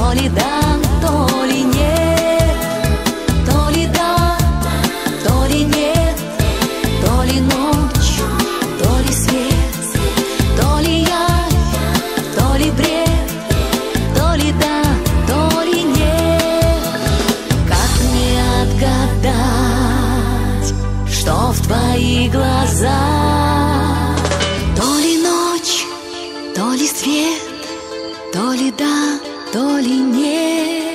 То ли да, то ли нет, то ли да, то ли нет, то ли ночь, то ли свет, то ли явь, то ли бред, то ли да, то ли нет. Как мне отгадать, что в твоих глазах? То ли ночь, то ли свет, то ли да, то ли нет.